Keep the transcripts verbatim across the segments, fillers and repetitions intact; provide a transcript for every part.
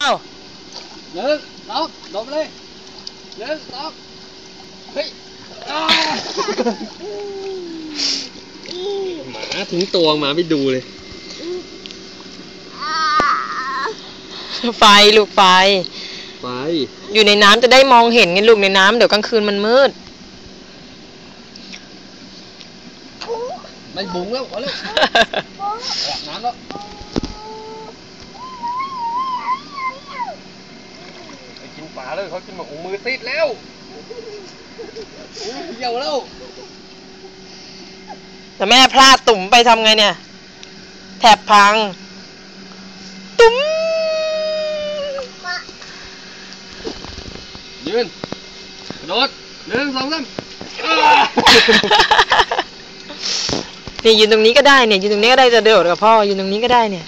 อ้าวหนึ่งสองลงเลยหนึ่งสองเฮ้ยหมาถึงตัวหมาไปดูเลยไฟลูกไฟไฟอยู่ในน้ำจะได้มองเห็นไงลูกในน้ำเดี๋ยวกลางคืนมันมืดไม่บุ๋งแล้วเอาเร็วอาบน้ำแล้วไปกินปลาเลยเขากินแบบมือติดแล้วเหี่ยวแล้วแต่แม่พลาดตุ่มไปทำไงเนี่ยแถบพังตุ้มยืนกระโดดหนึ่งสองสามนี่ยืนตรงนี้ก็ได้เนี่ยยืนตรงนี้ก็ได้จะเดินกับพ่อยืนตรงนี้ก็ได้เนี่ย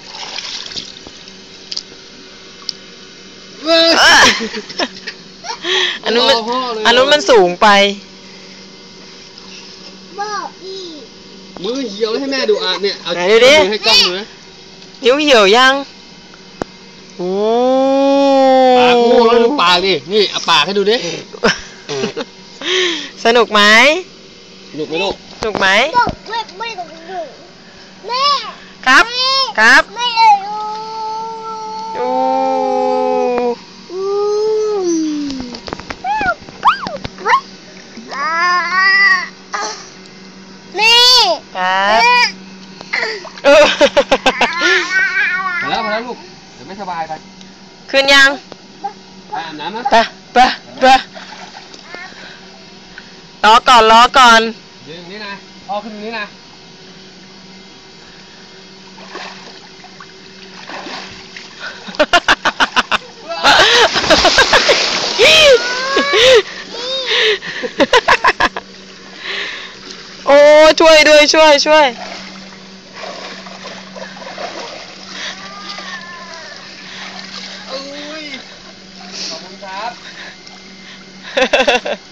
อันนู้นมันอันนู้นมันสูงไปมือเหี่ยวให้แม่ดูอ่ะเนี่ยเอามือให้กล้องดูนะนิ้วเหี่ยวยังโอ้ปากงูแล้วดูปากดินี่เอาปากให้ดูดิสนุกไหมสนุกไหมลูกสนุกไหมไม่ไม่ต้องดูแม่ครับครับไม่เอ่ยอูแม่ครับเออมาแล้วมาแล้วลูกเดี๋ยวไม่สบายไปขึ้นยังอาบน้ำนะไปไปไปล้อก่อนล้อก่อนยืนตรงนี้นะพ่อขึ้นตรงนี้นะโอ้ช่วยด้วยช่วยช่วยขอบคุณครับ